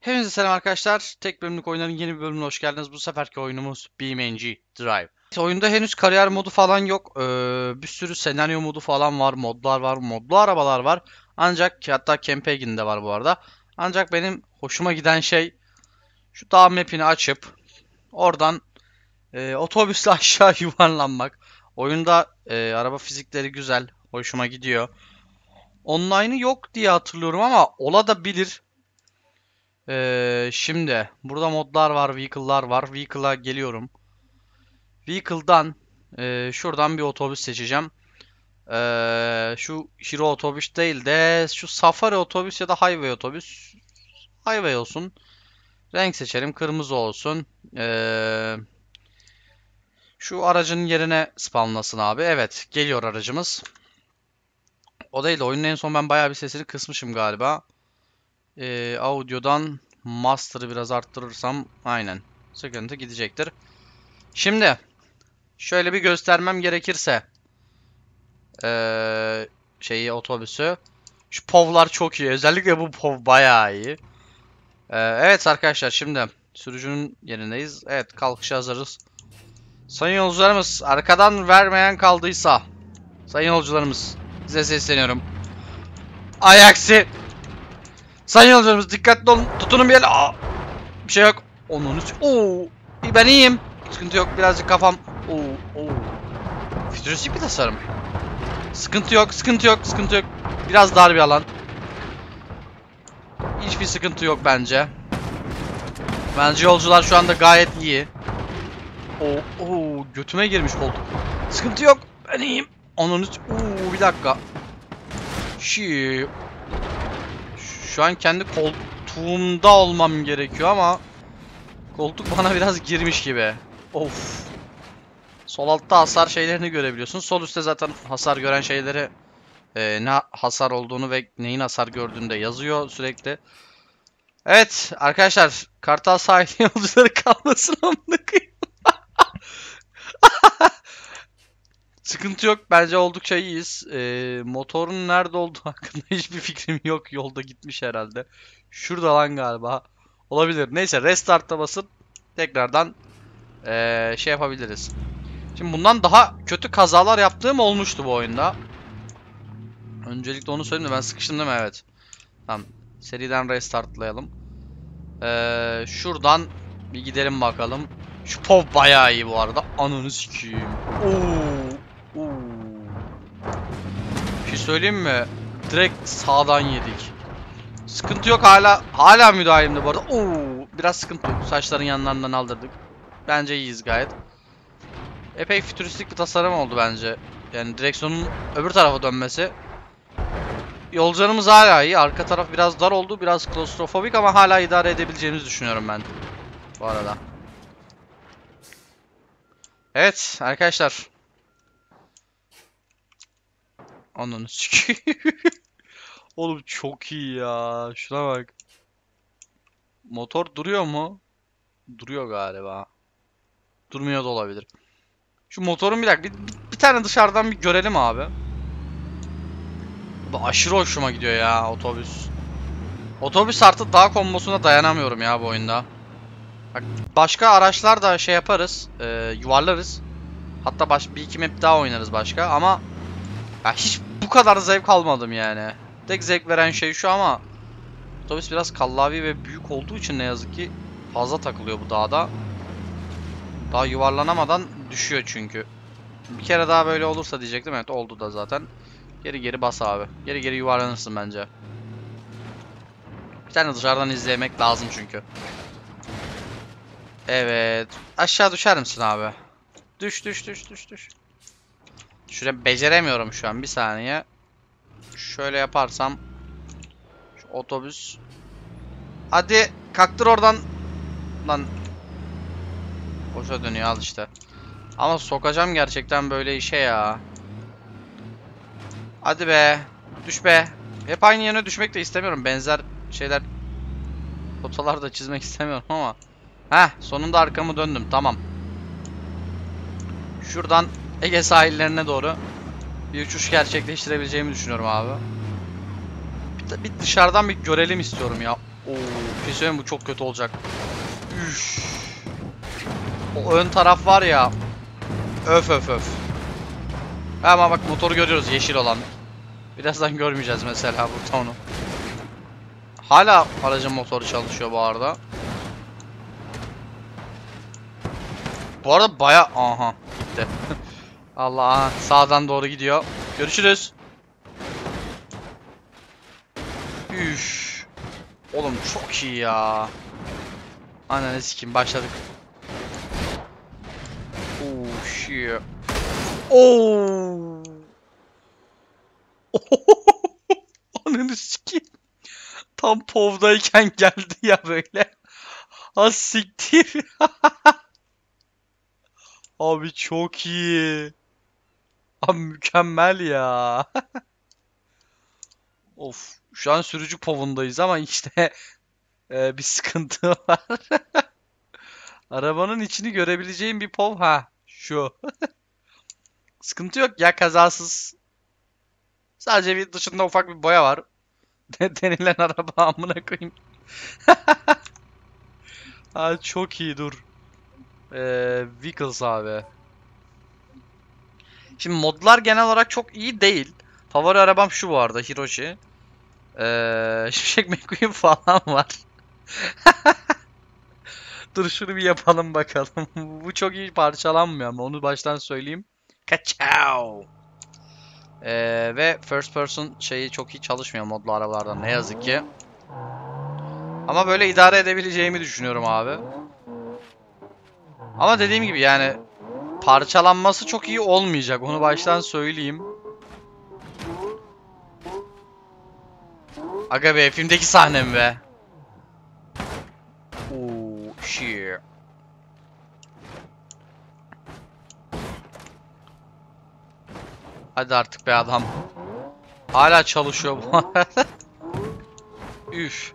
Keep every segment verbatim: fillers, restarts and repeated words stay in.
Hepinize selam arkadaşlar. Tek bölümlük oyunların yeni bir bölümüne hoş geldiniz. Bu seferki oyunumuz B M G Drive. Oyunda henüz kariyer modu falan yok. Ee, bir sürü senaryo modu falan var. Modlar var. Modlu arabalar var. Ancak hatta Campaign de var bu arada. Ancak benim hoşuma giden şey şu dağ map'ini açıp oradan e, otobüsle aşağı yuvarlanmak. Oyunda e, araba fizikleri güzel. Hoşuma gidiyor. Online'ı yok diye hatırlıyorum ama ola da bilir. Ee, şimdi burada modlar var, vehicle'lar var. Vehicle'a geliyorum. Vehicle'dan e, şuradan bir otobüs seçeceğim. Ee, şu Hero otobüs değil de şu Safari otobüs ya da Highway otobüs. Highway olsun. Renk seçelim. Kırmızı olsun. Ee, şu aracın yerine spawnlasın abi. Evet, geliyor aracımız. O değil de oyunun en son ben bayağı bir sesini kısmışım galiba. Ee, audio'dan master'ı biraz arttırırsam aynen sıkıntı gidecektir. Şimdi şöyle bir göstermem gerekirse ee, şeyi otobüsü. Şu povlar çok iyi. Özellikle bu pov bayağı iyi. Ee, evet arkadaşlar şimdi sürücünün yerindeyiz. Evet kalkışa hazırız. Sayın yolcularımız arkadan vermeyen kaldıysa sayın yolcularımız size sesleniyorum. Ayaksi. Sayın yolcularımız dikkatli olun. Tutunun bir yere. Aa, bir şey yok. Onun üstü. Oo, ben iyiyim. Sıkıntı yok. Birazcık kafam. Oo, oo. Fütüristik bir tasarım. Sıkıntı yok, sıkıntı yok, sıkıntı yok. Biraz dar bir alan. Hiçbir sıkıntı yok bence. Bence yolcular şu anda gayet iyi. Oo, oo götüme girmiş koltuk. Sıkıntı yok. Ben iyiyim. Onun üst... Oo, bir dakika. Şi. Şu an kendi koltuğumda olmam gerekiyor ama koltuk bana biraz girmiş gibi. Of. Sol altta hasar şeylerini görebiliyorsun. Sol üstte zaten hasar gören şeyleri e, ne hasar olduğunu ve neyin hasar gördüğünü de yazıyor sürekli. Evet arkadaşlar Kartal sahil yolcuları kalmasın amına koyayım. Sıkıntı yok bence oldukça iyiyiz. Ee, motorun nerede olduğu hakkında hiçbir fikrim yok. Yolda gitmiş herhalde. Şurada lan galiba. Olabilir. Neyse restart'a basıp tekrardan ee, şey yapabiliriz. Şimdi bundan daha kötü kazalar yaptığım olmuştu bu oyunda. Öncelikle onu söyleyeyim de ben sıkıştım değil mi? Evet. Tamam. Seriden restartlayalım. Ee, şuradan bir gidelim bakalım. Şu pov bayağı iyi bu arada. Ananı sikeyim. Oo. Oo. Bir şey söyleyeyim mi? Direkt sağdan yedik. Sıkıntı yok hala. Hala müdahalemde bu arada. Oo. Biraz sıkıntı yok. Saçların yanlarından aldırdık. Bence iyiyiz gayet. Epey fütüristik bir tasarım oldu bence. Yani direksiyonun öbür tarafa dönmesi. Yolcularımız hala iyi. Arka taraf biraz dar oldu. Biraz klostrofobik ama hala idare edebileceğimizi düşünüyorum ben. Bu arada. Evet arkadaşlar. Ananı sikeyim. Oğlum çok iyi ya. Şuna bak. Motor duruyor mu? Duruyor galiba. Durmuyor da olabilir. Şu motorun bir dakika. Bir, bir, bir tane dışarıdan bir görelim abi. Bu aşırı hoşuma gidiyor ya otobüs. Otobüs artı dağ kombosuna dayanamıyorum ya bu oyunda. Bak, başka araçlar da şey yaparız. E, yuvarlarız. Hatta baş, bir iki map daha oynarız başka ama ya hiç bu kadar zevk almadım yani. Tek zevk veren şey şu ama otobüs biraz kallavi ve büyük olduğu için ne yazık ki fazla takılıyor bu dağda. Daha yuvarlanamadan düşüyor çünkü. Bir kere daha böyle olursa diyecektim. Evet oldu da zaten. Geri geri bas abi. Geri geri yuvarlanırsın bence. Bir tane dışarıdan izlemek lazım çünkü. Evet. Aşağı düşer misin abi? Düş düş düş düş düş. Şuraya beceremiyorum şu an. Bir saniye. Şöyle yaparsam. Şu otobüs. Hadi kalktır oradan. Lan. Boşa dönüyor al işte. Ama sokacağım gerçekten böyle işe ya. Hadi be. Düş be. Hep aynı yerine düşmek de istemiyorum. Benzer şeyler. Fotolar da çizmek istemiyorum ama. Heh sonunda arkamı döndüm. Tamam. Şuradan Ege sahillerine doğru bir uçuş gerçekleştirebileceğimi düşünüyorum abi. Bir, bir dışarıdan bir görelim istiyorum ya. Oo, bir şey bu çok kötü olacak. Üf. O ön taraf var ya. Öf öf öf. Ama bak motoru görüyoruz yeşil olan. Birazdan görmeyeceğiz mesela burada onu. Hala aracın motoru çalışıyor bu arada. Bu arada baya... Aha gitti. Allah, aha, sağdan doğru gidiyor. Görüşürüz. Üf. Oğlum çok iyi ya. Ananı sikeyim başladık. Oh shit. Oh. Ananı sikeyim. Tam povdayken geldi ya böyle. Ha siktir. Abi çok iyi. Abi mükemmel ya. Of. Şu an sürücü povundayız ama işte e, bir sıkıntı var. Arabanın içini görebileceğim bir pov, ha şu. Sıkıntı yok ya, kazasız. Sadece bir dışında ufak bir boya var. Denilen araba amına koyayım. Ha çok iyi, dur. Ee, Vehicles abi. Şimdi modlar genel olarak çok iyi değil. Favori arabam şu bu arada, Hiroshi. Ee, Şimşek McQueen falan var. Dur şunu bir yapalım bakalım. Bu çok iyi parçalanmıyor ama onu baştan söyleyeyim. Kaçao. Ee, ve first person şeyi çok iyi çalışmıyor modlu arabalarda ne yazık ki. Ama böyle idare edebileceğimi düşünüyorum abi. Ama dediğim gibi yani parçalanması çok iyi olmayacak. Onu baştan söyleyeyim. Aga be, filmdeki sahnem be. Ooo shit. Hadi artık be adam. Hala çalışıyor bu arada. Üf.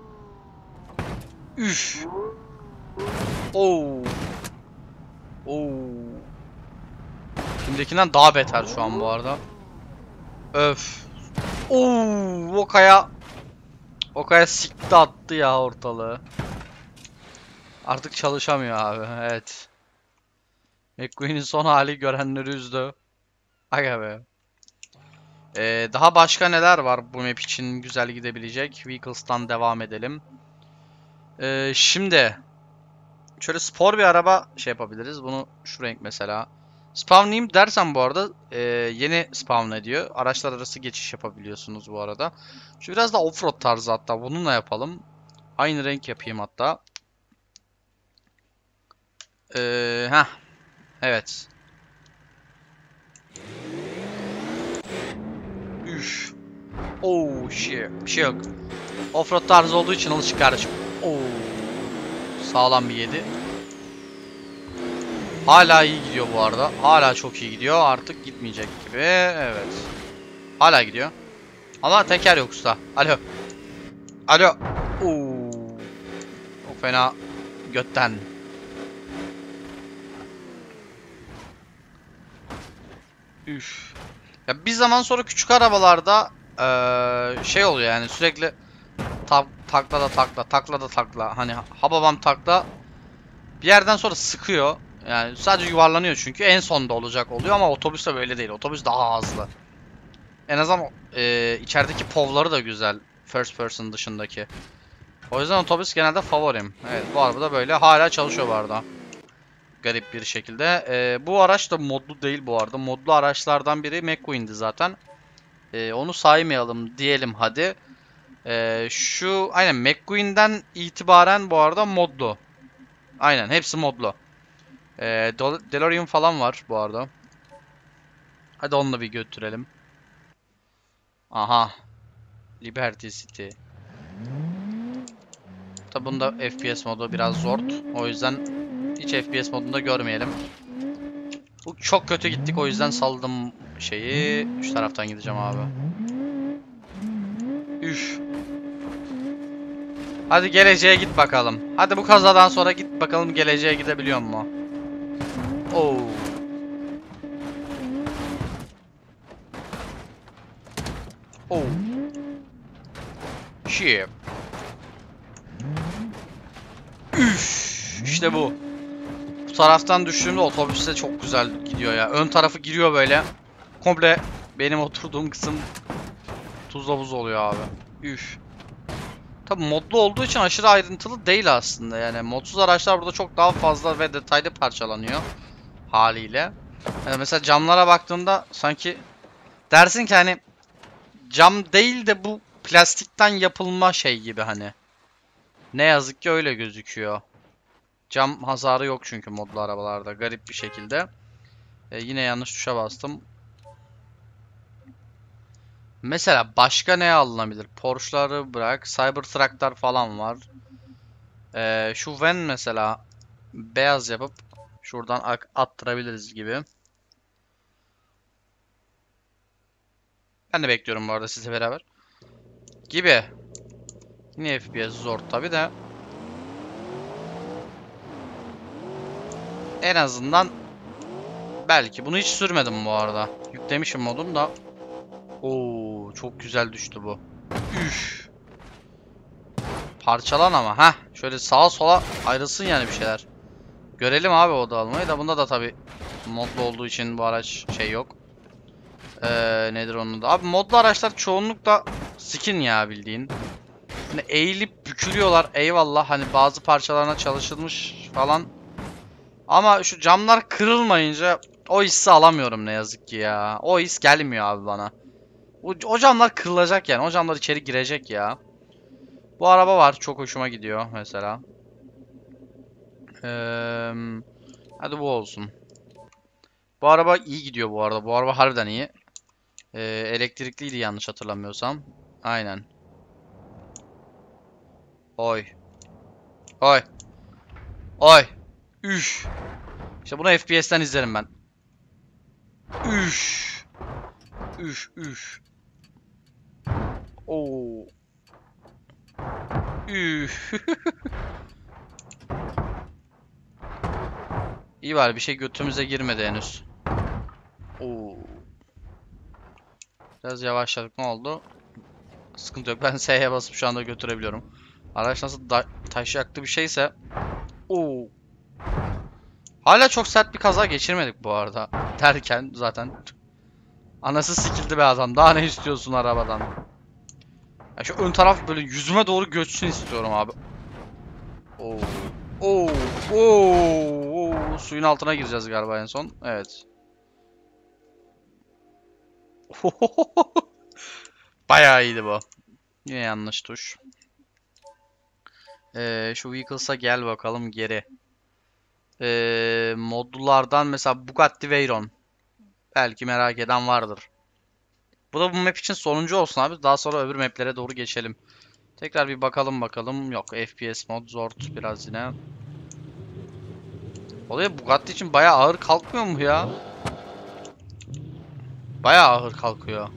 Üf. Oo. Oo. Filmdekinden daha beter şu an bu arada. Öf. Oo, o kaya. O kaya sikti attı ya ortalığı. Artık çalışamıyor abi. Evet. McQueen'in son hali görenleri üzdü. Aga be. Ee, daha başka neler var bu map için güzel gidebilecek? Vehicles'tan devam edelim. Ee, şimdi şöyle spor bir araba şey yapabiliriz. Bunu şu renk mesela. Spawnlayayım dersen bu arada e, yeni spawn ediyor. Araçlar arası geçiş yapabiliyorsunuz bu arada. Şu biraz da offroad tarzı, hatta bununla yapalım. Aynı renk yapayım hatta. Ee, heh. Evet. Üf. Oh shit. Bir şey yok. Offroad tarzı olduğu için alışık kardeşim. Oo. Sağlam bir yedi. Hala iyi gidiyor bu arada. Hala çok iyi gidiyor. Artık gitmeyecek gibi. Evet. Hala gidiyor. Ama teker yok usta. Alo. Alo. Oo. Çok fena götten. Üf. Ya bir zaman sonra küçük arabalarda ee, şey oluyor yani, sürekli ta takla da takla, takla da takla. Hani hababam takla. Bir yerden sonra sıkıyor. Yani sadece yuvarlanıyor çünkü en sonda olacak oluyor ama otobüs de böyle değil. Otobüs daha hızlı. En azından e, içerideki povları da güzel. First person dışındaki. O yüzden otobüs genelde favorim. Evet, bu araba da böyle. Hala çalışıyor bu arada. Garip bir şekilde. E, bu araç da modlu değil bu arada. Modlu araçlardan biri McQueen'di zaten. E, onu saymayalım diyelim hadi. E, şu aynen McQueen'den itibaren bu arada modlu. Aynen hepsi modlu. E, DeLorean falan var bu arada. Hadi onunla bir götürelim. Aha. Liberty City. Tabi bunda F P S modu biraz zor. O yüzden hiç F P S modunda görmeyelim. Bu çok kötü gittik, o yüzden saldım şeyi. Şu taraftan gideceğim abi. Üf. Hadi geleceğe git bakalım. Hadi bu kazadan sonra git bakalım, geleceğe gidebiliyor mu? Oo. Oo. Shit. Üf, işte bu. Bu taraftan düştüğümde otobüste çok güzel gidiyor ya. Ön tarafı giriyor böyle. Komple benim oturduğum kısım tuzla buz oluyor abi. Üf. Tabi modlu olduğu için aşırı ayrıntılı değil aslında. Yani modsuz araçlar burada çok daha fazla ve detaylı parçalanıyor haliyle. Yani mesela camlara baktığında sanki dersin ki hani cam değil de bu plastikten yapılma şey gibi hani. Ne yazık ki öyle gözüküyor. Cam hasarı yok çünkü modlu arabalarda garip bir şekilde. E, yine yanlış tuşa bastım. Mesela başka ne alınabilir? Porsche'ları bırak. Cybertruck'lar falan var. E, şu van mesela beyaz yapıp şuradan attırabiliriz gibi. Ben de bekliyorum bu arada sizle beraber. Gibi. Yine F P S zor tabi de. En azından belki. Bunu hiç sürmedim bu arada. Yüklemişim modum da. Oo, çok güzel düştü bu. Üf. Parçalan ama. Heh. Şöyle sağa sola ayrılsın yani bir şeyler. Görelim abi o dağılmayı da. Bunda da tabi modlu olduğu için bu araç şey yok. Ee, nedir onun da. Abi modlu araçlar çoğunlukla skin ya bildiğin. Hani eğilip bükülüyorlar. Eyvallah. Hani bazı parçalarına çalışılmış falan. Ama şu camlar kırılmayınca o hissi alamıyorum ne yazık ki ya. O his gelmiyor abi bana. O, o camlar kırılacak yani. O camlar içeri girecek ya. Bu araba var. Çok hoşuma gidiyor mesela. Ee, hadi bu olsun. Bu araba iyi gidiyor bu arada. Bu araba harbiden iyi. Ee, elektrikliydi yanlış hatırlamıyorsam. Aynen. Oy. Oy. Oy. Üf. İşte bunu F P S'ten izlerim ben. Üf. Üf üf. Oo. Üf. İyi var bir şey götümüze girmedi henüz. Oo. Biraz yavaşladık ne oldu? Sıkıntı yok. Ben S'ye basıp şu anda götürebiliyorum. Araç nasıl taşıyaklı bir şeyse. Oo. Hala çok sert bir kaza geçirmedik bu arada. Derken zaten anası sikildi be adam. Daha ne istiyorsun arabadan? Ya şu ön taraf böyle yüzüme doğru göçsün istiyorum abi. Oo. Oo. Oo. Oo. Suyun altına gireceğiz galiba en son. Evet. Bayağı iyiydi bu. Yine yanlış tuş. Ee, şu Vehicles'a gel bakalım geri. Ee, modlulardan mesela Bugatti Veyron. Belki merak eden vardır. Bu da bu map için sonuncu olsun abi. Daha sonra öbür maplere doğru geçelim. Tekrar bir bakalım bakalım. Yok F P S mod zor biraz yine. Olaya Bugatti için bayağı ağır kalkmıyor mu ya? Bayağı ağır kalkıyor.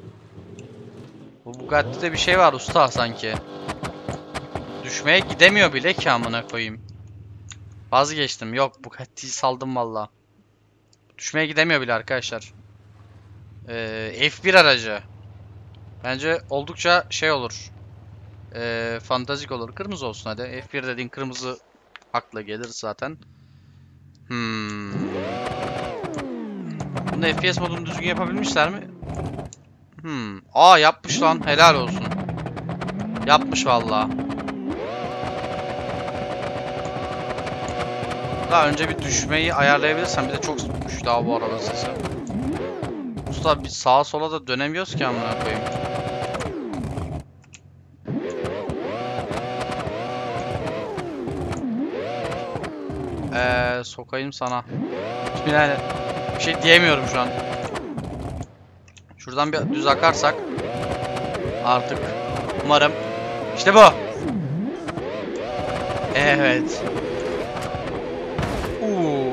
Bu Bugatti'de bir şey var usta sanki. Düşmeye gidemiyor bile ki amına koyayım. Vazgeçtim. Yok Bugatti'yi saldım valla. Düşmeye gidemiyor bile arkadaşlar. Ee, F bir aracı. Bence oldukça şey olur. Ee, fantastik olur. Kırmızı olsun hadi. F bir dediğin kırmızı akla gelir zaten. Hmm. Bunda F P S modunu düzgün yapabilmişler mi? Hmm. Aa yapmış lan. Helal olsun. Yapmış valla. Daha önce bir düşmeyi ayarlayabilirsen bir de çok sıkmış daha bu araba sesi. Usta biz sağa sola da dönemiyoruz ki amına koyayım. Eee sokayım sana. Yani bir şey diyemiyorum şu an. Şuradan bir düz akarsak artık umarım. İşte bu. Evet. Uuu.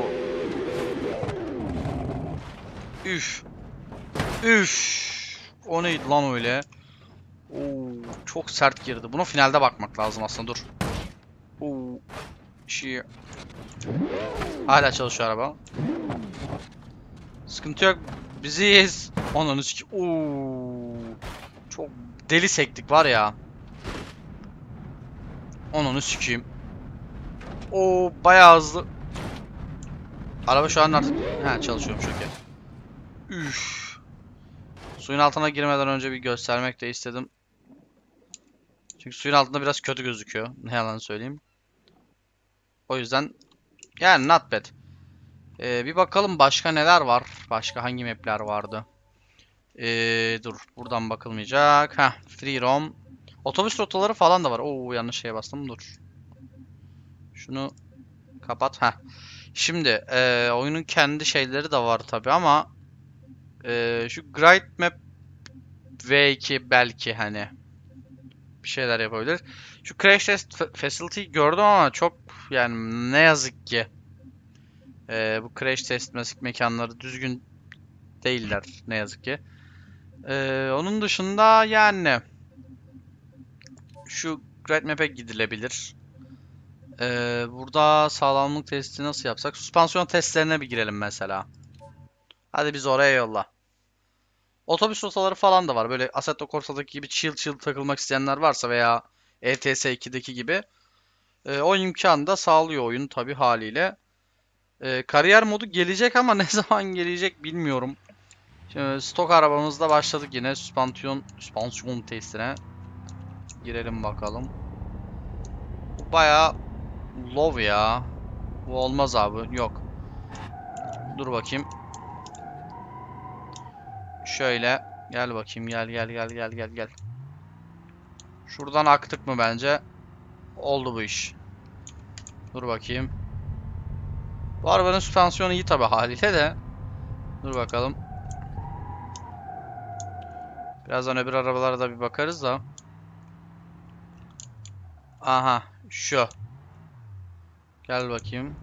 Üf. Üf. O neydi lan öyle? Oo, çok sert girdi. Bunu finalde bakmak lazım aslında dur. Oo. Şey. Hala çalışıyor araba. Sıkıntı yok. Biziz. Ananı sik. Oo. Çok deli sektik var ya. Ananı sikeyim. Oo bayağı hızlı. Araba şu an artık ha çalışıyormuş okey. Üf. Suyun altına girmeden önce bir göstermek de istedim. Çünkü suyun altında biraz kötü gözüküyor. Ne yalan söyleyeyim. O yüzden yani not bad. Ee, bir bakalım başka neler var. Başka hangi map'ler vardı? Ee, dur buradan bakılmayacak. Heh, free roam. Otobüs rotaları falan da var. Oo yanlış şeye bastım. Dur. Şunu kapat. Heh. Şimdi ee, oyunun kendi şeyleri de var tabi ama ee, şu Grid Map V iki belki hani bir şeyler yapabilir. Şu Crash Test Facility gördüm ama çok yani ne yazık ki ee, bu Crash Test me- mekanları düzgün değiller ne yazık ki. Ee, onun dışında yani şu Great Map'e gidilebilir. Ee, burada sağlamlık testi nasıl yapsak? Süspansiyon testlerine bir girelim mesela. Hadi biz oraya yolla. Otobüs rotaları falan da var. Böyle Assetto Corsa'daki gibi chill chill takılmak isteyenler varsa veya E T S ikideki gibi e, o imkanı da sağlıyor oyun tabi haliyle. E, kariyer modu gelecek ama ne zaman gelecek bilmiyorum. Şimdi stok arabamızda başladık yine süspansiyon süspansiyon testine. Girelim bakalım. Bu bayağı low ya. Bu olmaz abi. Yok. Dur bakayım. Şöyle. Gel bakayım. Gel gel gel gel gel gel. Şuradan aktık mı bence? Oldu bu iş. Dur bakayım. Bu arabanın süspansiyonu iyi tabi haliyle de. Dur bakalım. Birazdan öbür arabalara da bir bakarız da. Aha. Şu. Gel bakayım.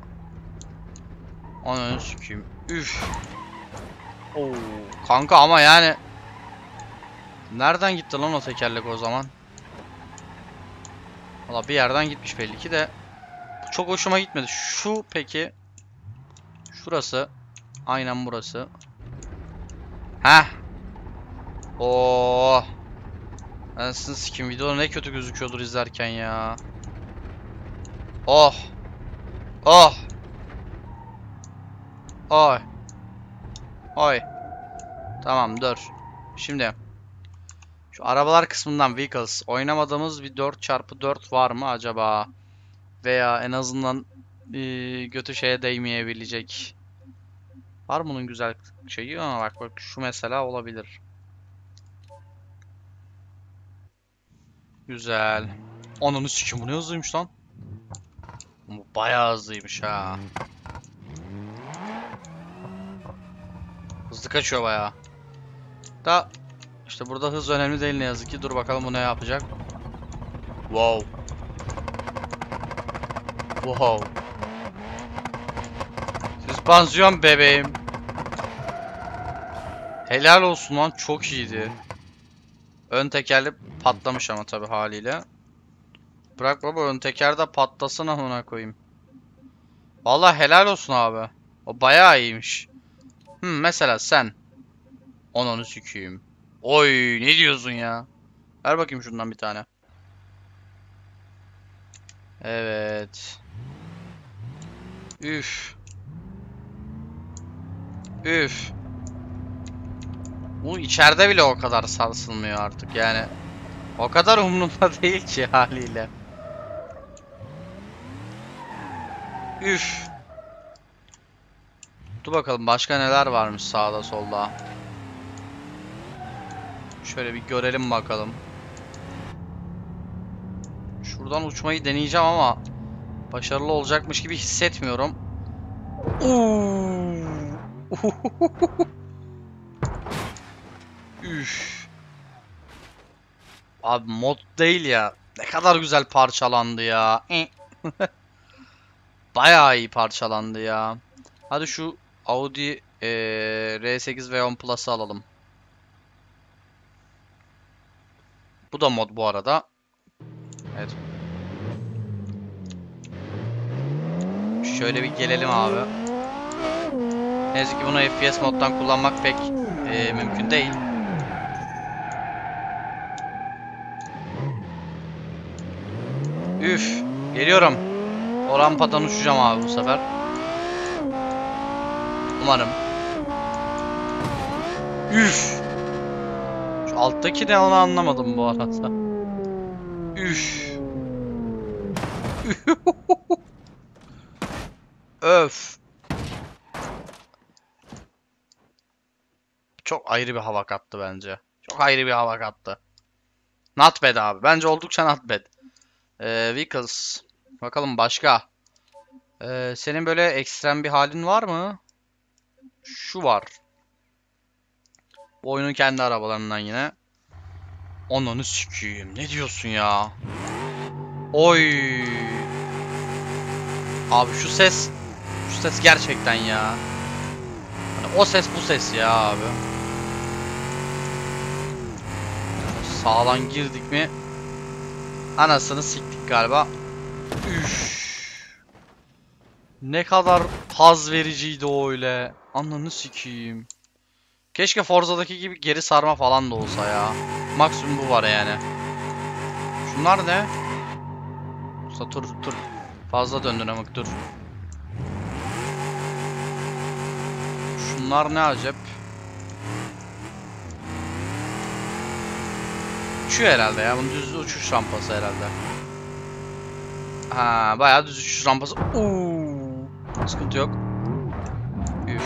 Onu sükeyim. Üf. Oo, kanka ama yani nereden gitti lan o tekerlek o zaman? Valla bir yerden gitmiş belli ki de. Bu çok hoşuma gitmedi. Şu peki. Şurası. Aynen burası. Heh. Oo. Anasını sikim videoda ne kötü gözüküyordur izlerken ya. Oh. Oh. Oy. Oy. Tamam dur. Şimdi. Şu arabalar kısmından vehicles. Oynamadığımız bir dört çarpı dört var mı acaba? Veya en azından e, götü şeye değmeyebilecek. Var mı bunun güzel şeyi? Ama bak bak şu mesela olabilir. Güzel. Ananı sikim bu ne hızlıymış lan. Bu bayağı hızlıymış ha. Hızlı kaçıyor bayağı. Da işte burada hız önemli değil ne yazık ki. Dur bakalım bu ne yapacak. Wow. Wow. Süspansiyon bebeğim. Helal olsun lan çok iyiydi. Ön tekerli patlamış ama tabi haliyle. Bırak baba ön teker de patlasın amına koyayım. Vallahi helal olsun abi. O bayağı iyiymiş. Hmm, mesela sen. Ananı sikeyim. Oy ne diyorsun ya? Ver bakayım şundan bir tane. Evet. Üf. Üf. Bu içeride bile o kadar sarsılmıyor artık yani. O kadar umurumda değil ki haliyle. Üf. Dur bakalım başka neler varmış sağda solda. Şöyle bir görelim bakalım. Şuradan uçmayı deneyeceğim ama başarılı olacakmış gibi hissetmiyorum. Üf. Abi mod değil ya. Ne kadar güzel parçalandı ya. Bayağı iyi parçalandı ya. Hadi şu Audi eee, R sekiz ve on Plus'ı alalım. Bu da mod bu arada. Evet. Şöyle bir gelelim abi. Ne yazık ki bunu F P S moddan kullanmak pek eee, mümkün değil. Üf. Geliyorum. O rampadan uçacağım abi bu sefer. Umarım. Üf. Şu alttaki ne, onu anlamadım bu arada. Üf. Öf. Çok ayrı bir hava kattı bence. Çok ayrı bir hava kattı. Not bad abi. Bence oldukça not bad. Ee, vehicles. Bakalım başka. Ee, senin böyle ekstrem bir halin var mı? Şu var. Bu oyunun kendi arabalarından yine. Ananı sikeyim. Ne diyorsun ya? Oy. Abi şu ses. Şu ses gerçekten ya. Hani o ses bu ses ya abi. Sağdan girdik mi? Anasını siktik galiba. Üf. Ne kadar haz vericiydi o öyle. Ananı sikeyim. Keşke Forza'daki gibi geri sarma falan da olsa ya. Maksimum bu var yani. Şunlar ne? Usta tur tur. Fazla döndün amık dur. Şunlar ne acep? Şu herhalde ya. Bunun düz uçuş rampası herhalde. Ha, bayağı düz uçuş rampası. Uuu. Sıkıntı yok. Üf.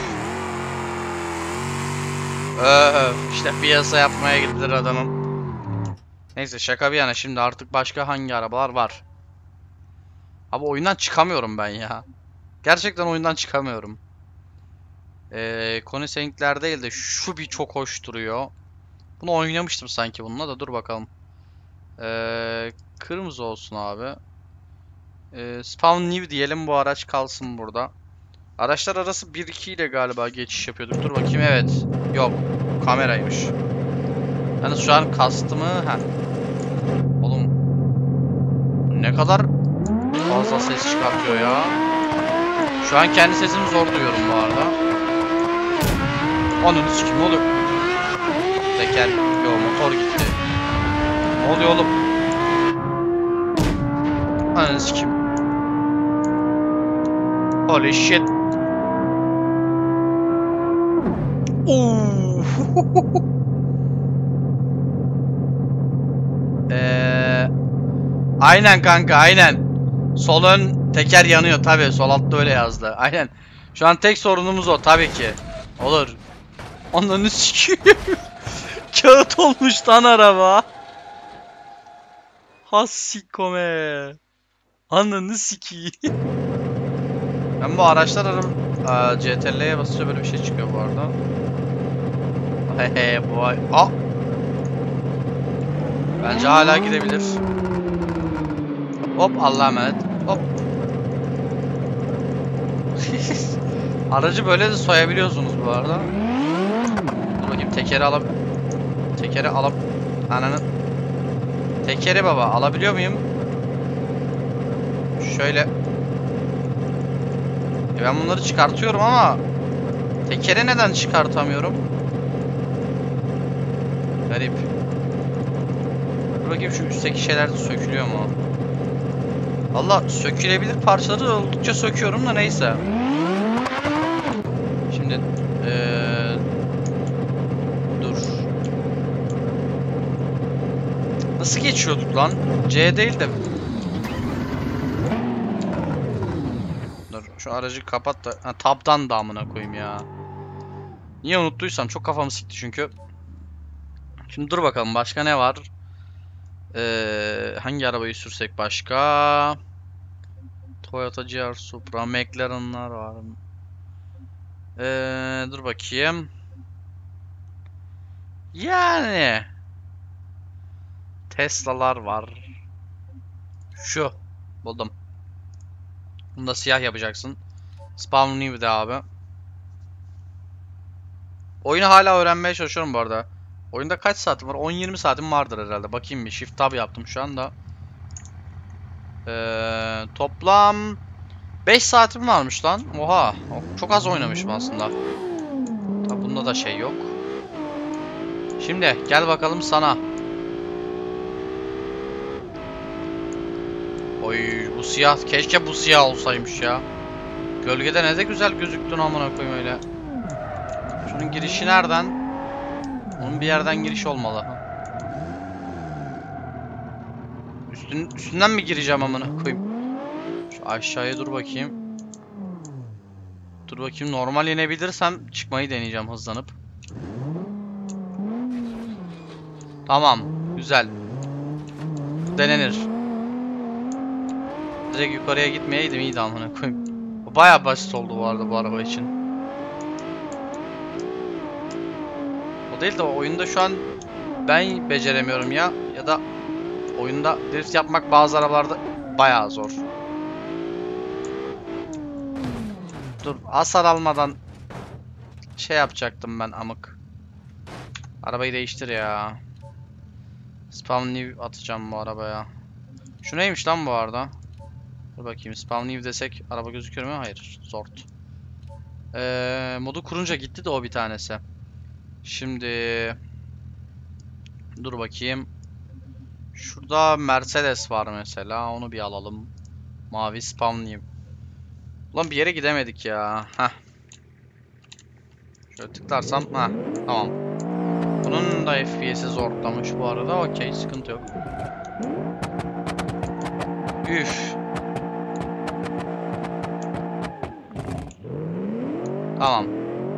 Öf. İşte piyasa yapmaya gittiler adamım. Neyse şaka bir yana, şimdi artık başka hangi arabalar var? Abi oyundan çıkamıyorum ben ya. Gerçekten oyundan çıkamıyorum. Ee, Konisengler değil de şu bir çok hoş duruyor. Bunu oynamıştım sanki bununla da, dur bakalım. Ee, kırmızı olsun abi. Ee, Spawn New diyelim, bu araç kalsın burada. Araçlar arası bir iki ile galiba geçiş yapıyorduk. Dur bakayım, evet. Yok. Kameraymış. Yani şu an kastı mı? Heh. Oğlum. Ne kadar fazla ses çıkartıyor ya. Şu an kendi sesimi zor duyuyorum bu arada. Ananı sikim, ne oluyor? Teker. Yo, motor gitti. Ne oluyor oğlum? Ananı sikim. Holy shit. Uuu. Eee aynen kanka, aynen. Sol ön teker yanıyor tabi, sol altta öyle yazdı. Aynen. Şu an tek sorunumuz o tabii ki. Olur. Ananı sikeyim. Kağıt olmuş lan araba. Hassikome. Ananı sikeyim. Ben bu araçlar araba C T L'ye basınca böyle bir şey çıkıyor bu arada. Hehe bu ay. Aa. Bence hala gidebilir. Hop, Allah'a emanet. Hop. Aracı böyle de soyabiliyorsunuz bu arada. Dur bakayım, tekeri alıp tekeri alıp ananı tekeri baba alabiliyor muyum? Şöyle. E ben bunları çıkartıyorum ama tekeri neden çıkartamıyorum? Garip. Dur bakayım, şu üstteki şeyler de sökülüyor mu? Valla sökülebilir parçaları oldukça söküyorum da neyse. Şimdi ee, dur. Nasıl geçiyorduk lan? C değil de. Dur şu aracı kapat da. Ha, tab'dan da amına koyayım ya. Niye unuttuysam, çok kafamı sikti çünkü. Şimdi dur bakalım başka ne var? Ee, hangi arabayı sürsek başka? Toyota G R Supra, McLaren'lar var. Ee, dur bakayım. Yani Tesla'lar var. Şu buldum. Bunu da siyah yapacaksın. Spawn New'de abi. Oyunu hala öğrenmeye çalışıyorum bu arada. Oyunda kaç saatim var? on yirmi saatim vardır herhalde. Bakayım bir, shift tab yaptım şu anda. Ee, toplam beş saatim varmış lan. Oha. Çok az oynamışım aslında. Tabi bunda da şey yok. Şimdi gel bakalım sana. Oy bu siyah. Keşke bu siyah olsaymış ya. Gölgede ne de güzel gözüktün amına koyayım öyle. Şunun girişi nereden? Onun bir yerden giriş olmalı. Üstün, üstünden mi gireceğim amına koyayım? Şu aşağıya dur bakayım. Dur bakayım, normal inebilirsem çıkmayı deneyeceğim hızlanıp. Tamam, güzel. Denenir. Direkt yukarıya gitmeyeydim iyiydi amına koyayım. Bu bayağı basit oldu bu arada bu araba için. O değil de oyunda şu an ben beceremiyorum ya. Ya da oyunda drift yapmak bazı arabalarda bayağı zor. Dur, hasar almadan şey yapacaktım ben amık. Arabayı değiştir ya. Spawn new atacağım bu arabaya. Şu neymiş lan bu arada? Dur bakayım, spawn new desek araba gözüküyor mu? Hayır. Zort. Ee, modu kurunca gitti de o bir tanesi. Şimdi dur bakayım. Şurada Mercedes var mesela. Onu bir alalım. Mavi spawn new. Ulan bir yere gidemedik ya. Heh. Şöyle tıklarsam. Heh. Tamam. Bunun da F P S'i zorlamış bu arada. Okey, sıkıntı yok. Üf. Tamam.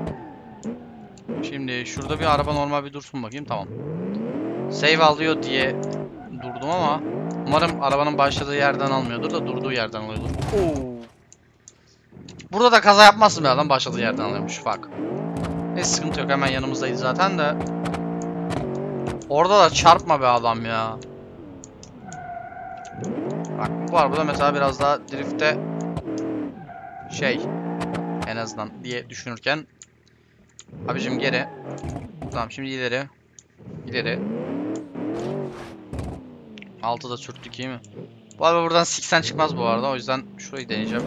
Şimdi şurada bir araba normal bir dursun bakayım. Tamam. Save alıyor diye durdum ama umarım arabanın başladığı yerden almıyordur da durduğu yerden alıyordur. Oo. Burada da kaza yapmazsın be, adam başladığı yerden alıyormuş. Fuck. Hiç sıkıntı yok, hemen yanımızdaydı zaten de. Orada da çarpma be adam ya. Bak bu arabada mesela biraz daha driftte şey en azından diye düşünürken. Abicim geri. Tamam, şimdi ileri. İleri. Altı da sürttük, iyi mi? Bu araba buradan seksen çıkmaz bu arada, o yüzden şurayı deneyeceğim.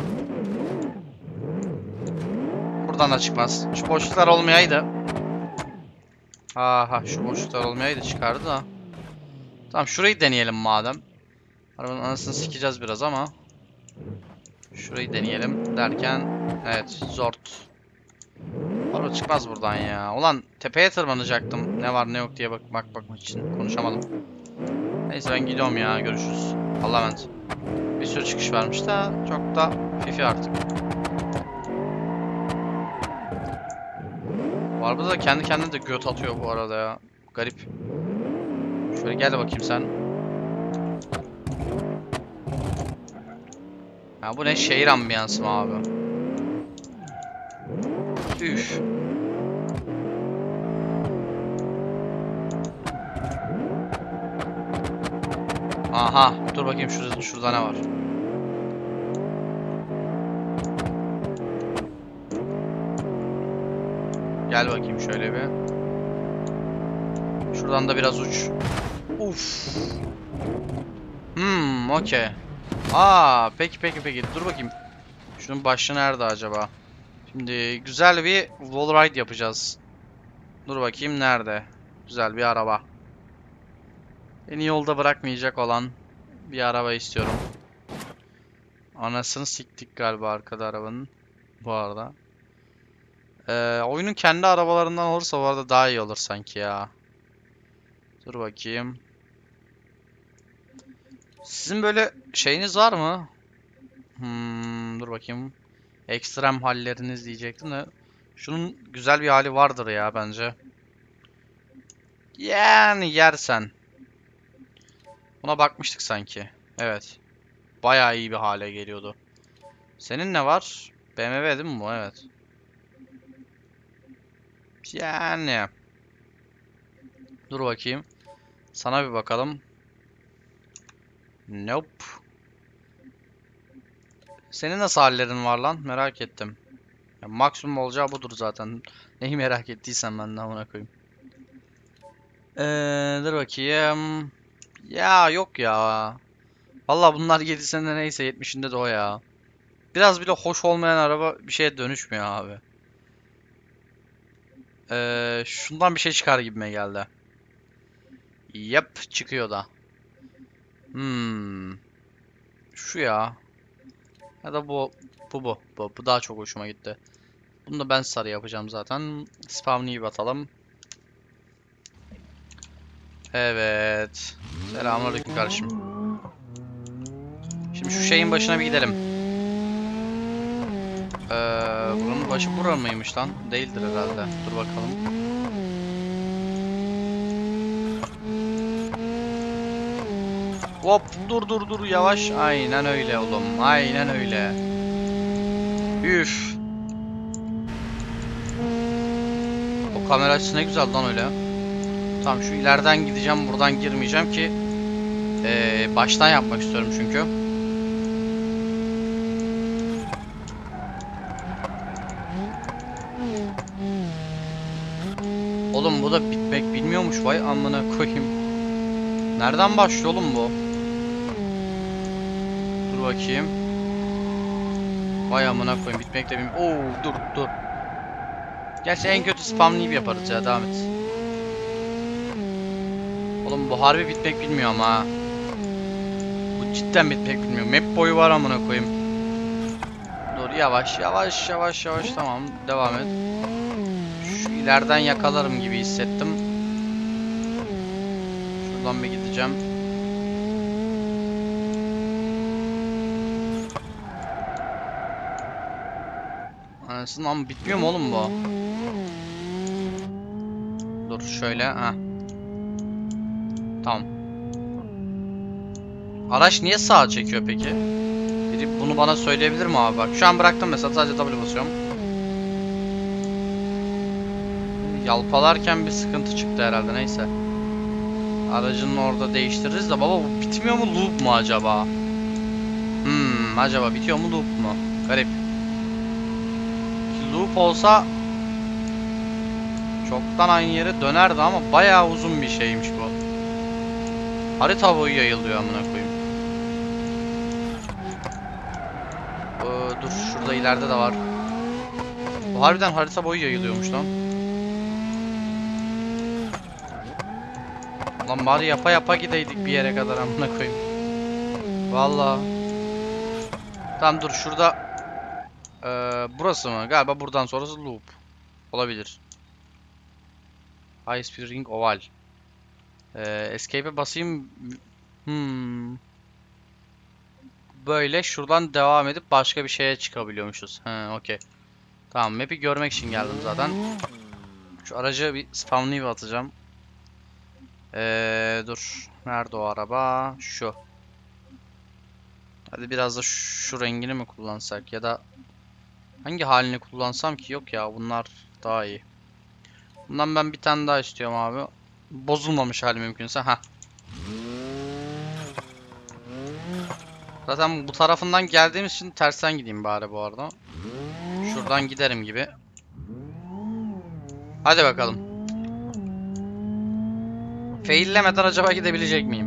Buradan da çıkmaz. Şu boşluklar olmayaydı. Aha, şu boşluklar olmayaydı çıkardı da. Tamam, şurayı deneyelim madem. Arabanın anasını sikeceğiz biraz ama. Şurayı deneyelim derken. Evet, zort. Araba çıkmaz buradan ya. Ulan tepeye tırmanacaktım. Ne var ne yok diye bak bak bakmak için konuşamadım. Neyse ben gidiyorum ya, görüşürüz. Allah'a emanet. Bir sürü çıkış varmış da çok da fifi artık. Bu araba da kendi kendine de göt atıyor bu arada ya. Garip. Şöyle gel de bakayım sen. Ya bu ne, şehir ambiyansı mı abi? Üf. Aha, dur bakayım şurada, şurada ne var? Gel bakayım şöyle bir. Şuradan da biraz uç. Uf. Hmm, okey. Aa, peki peki peki. Dur bakayım. Şunun başı nerede acaba? Şimdi güzel bir wall ride yapacağız. Dur bakayım nerede? Güzel bir araba. Beni yolda bırakmayacak olan bir araba istiyorum. Anasını siktik galiba arkada arabanın. Bu arada. Ee, oyunun kendi arabalarından olursa bu arada daha iyi olur sanki ya. Dur bakayım. Sizin böyle şeyiniz var mı? Hmm, dur bakayım. Ekstrem halleriniz diyecektim de. Şunun güzel bir hali vardır ya bence. Yani yersen. Buna bakmıştık sanki. Evet. Bayağı iyi bir hale geliyordu. Senin ne var? B M W değil mi bu? Evet. Yani. Dur bakayım. Sana bir bakalım. Nope. Senin nasıl hallerin var lan? Merak ettim. Ya, maksimum olacağı budur zaten. Neyi merak ettiysen ben de amına koyayım. Ee, dur bakayım. Ya yok ya. Vallahi bunlar yedisinde neyse yetmişinde de o ya. Biraz bile hoş olmayan araba bir şeye dönüşmüyor abi. Ee, şundan bir şey çıkar gibime geldi. Yep, çıkıyor da. Hmm. Şu ya. Ya da bu. Bu bu. Bu, bu daha çok hoşuma gitti. Bunu da ben sarı yapacağım zaten. Spawn'ı batalım. Evet. Selamünaleyküm kardeşim. Şimdi şu şeyin başına bir gidelim. Ee, buranın başı bura mıymış lan? Değildir herhalde. Dur bakalım. Hop dur dur dur yavaş. Aynen öyle oğlum. Aynen öyle. Üf. O kamera açısı ne güzel lan öyle. Tamam şu ileriden gideceğim. Buradan girmeyeceğim ki. Ee, baştan yapmak istiyorum çünkü. Oğlum bu da bitmek bilmiyormuş. Vay amına koyayım. Nereden başlıyor oğlum bu? Dur bakayım. Vay amına koyayım. Bitmek de bilmiyorum. Oo dur dur. Gerçi en kötü spamlayıp yaparız ya. Devam et. Oğlum bu harbi bitmek bilmiyor ama ha. Bu cidden bitmek bilmiyor. Map boyu var amına koyayım. Dur yavaş yavaş yavaş yavaş tamam devam et. Şu ileriden yakalarım gibi hissettim. Şuradan bir gideceğim. Anasını ama bitmiyor mu oğlum bu? Dur şöyle ha. Tamam. Araç niye sağa çekiyor peki? Biri bunu bana söyleyebilir mi abi? Bak şu an bıraktım mesela sadece W basıyorum. Yalpalarken bir sıkıntı çıktı herhalde neyse. Aracın orada değiştiririz de baba bu bitmiyor mu loop mu acaba? Hmm acaba bitiyor mu loop mu? Garip. Loop olsa çoktan aynı yere dönerdi ama bayağı uzun bir şeymiş bu. Harita boyu yayılıyor amına koyayım. Ee, dur şurada ileride de var. Bu harbiden harita boyu yayılıyormuş lan. Lan bari yapa yapa gideydik bir yere kadar amına koyayım. Vallahi. Tamam dur şurada. Ee, burası mı? Galiba buradan sonrası loop. Olabilir. High speed ring oval. Ee, escape'e basayım. Hmm. Böyle şuradan devam edip başka bir şeye çıkabiliyormuşuz. He, okey. Tamam, map'i görmek için geldim zaten. Şu aracı bir spamlayıp atacağım. Ee, dur. Nerede o araba? Şu. Hadi biraz da şu rengini mi kullansak ya da hangi halini kullansam ki yok ya bunlar daha iyi. Bundan ben bir tane daha istiyorum abi. Bozulmamış hali mümkünse. Ha. Zaten bu tarafından geldiğimiz için tersten gideyim bari bu arada. Şuradan giderim gibi. Hadi bakalım. Faillemeden acaba gidebilecek miyim?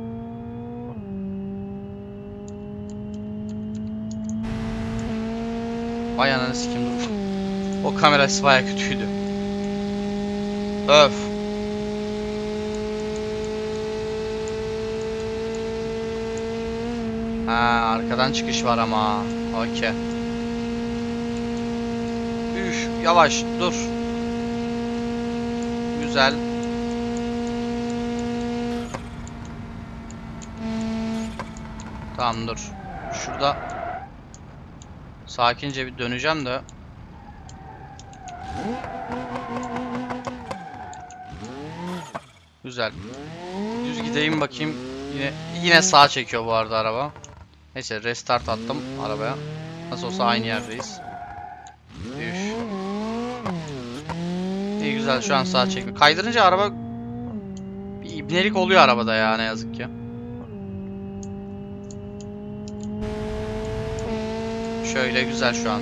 Vay ananı sikim dur. O kamerası baya kötüydü. Öf. Ha, arkadan çıkış var ama. Okey. Üf, yavaş dur. Güzel. Tamam dur. Şurada sakince bir döneceğim de. Güzel. Düz gideyim bakayım. Yine yine sağa çekiyor bu arada araba. Neyse restart attım arabaya. Nasıl olsa aynı yerdeyiz. Üf. İyi güzel şu an sağa çekmiyor. Kaydırınca araba bir ibnelik oluyor arabada ya ne yazık ki. Şöyle güzel şu an.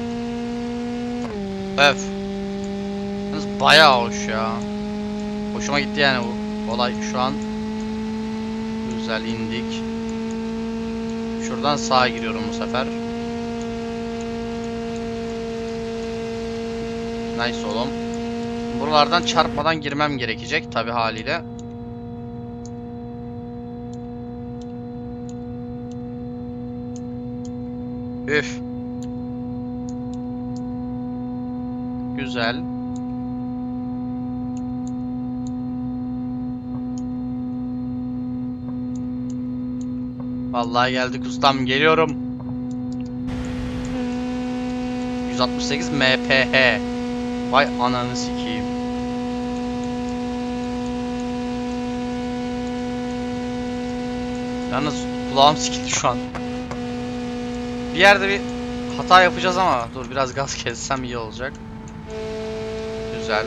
Öf. Yalnız bayağı hoş ya. Hoşuma gitti yani bu olay şu an. Güzel indik. Şuradan sağa giriyorum bu sefer. Nice oğlum. Buralardan çarpmadan girmem gerekecek tabi haliyle. Üf. Güzel. Vallahi geldik ustam, geliyorum. yüz altmış sekiz M P H. Vay ananı sikeyim. Yalnız kulağım sikildi şu an. Bir yerde bir hata yapacağız ama dur biraz gaz kessem iyi olacak. Güzel.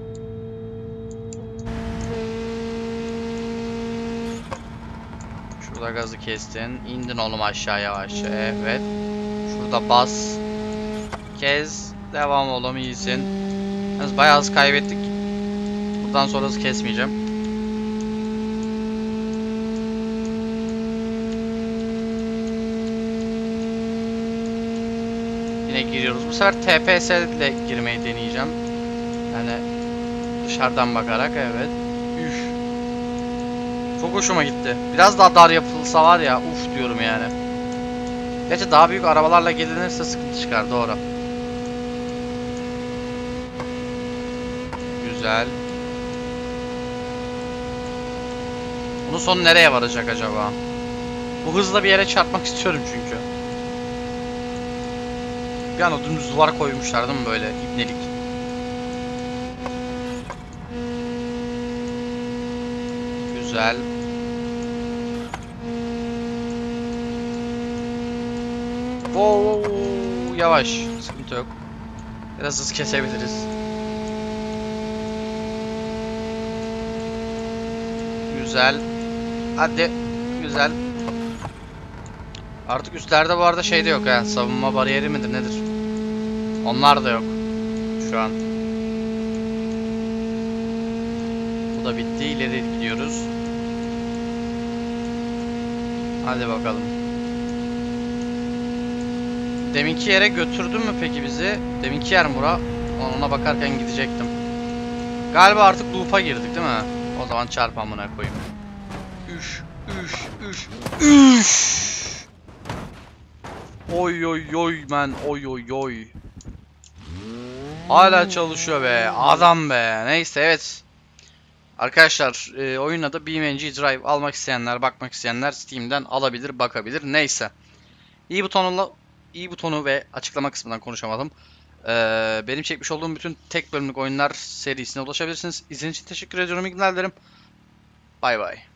Şurada gazı kestin. İndin oğlum aşağı yavaşça. Evet. Şurada bas. Kez. Devam oğlum, iyisin. Yalnız bayağı hız kaybettik. Buradan sonra hız kesmeyeceğim. Yine giriyoruz. Bu sefer T P S ile girmeyi deneyeceğim. Yani dışarıdan bakarak, evet. Üf. Çok hoşuma gitti. Biraz daha dar yapılsa var ya, uf diyorum yani. Gerçi daha büyük arabalarla gelinirse sıkıntı çıkar, doğru. Güzel. Bunun sonu nereye varacak acaba? Bu hızla bir yere çarpmak istiyorum çünkü. Bir anda dümdüz duvar koymuşlar değil mi, böyle ibnelik. Güzel. Wow, yavaş. Sıkıntı yok. Biraz hız kesebiliriz. Güzel. Hadi. Güzel. Artık üstlerde bu arada şey de yok ha. Savunma bariyeri midir nedir? Onlar da yok. Şu an. Bu da bitti. İleri gidiyoruz. Hadi bakalım. Deminki yere götürdün mü peki bizi? Deminki yer mi bura? Ona bakarken gidecektim. Galiba artık loop'a girdik değil mi? O zaman çarp amına koyayım. Üş, üş, üş, üş. Oy oy oy man, oy oy oy. Hala çalışıyor be, adam be. Neyse, evet. Arkadaşlar, e, oyunun adı BeamNG Drive. Almak isteyenler, bakmak isteyenler Steam'den alabilir, bakabilir. Neyse. İyi butonuyla, iyi butonu ve açıklama kısmından konuşamadım. Ee, benim çekmiş olduğum bütün tek bölümlük oyunlar serisine ulaşabilirsiniz. İzlediğiniz için teşekkür ediyorum. İyi günler dilerim. Bay bay.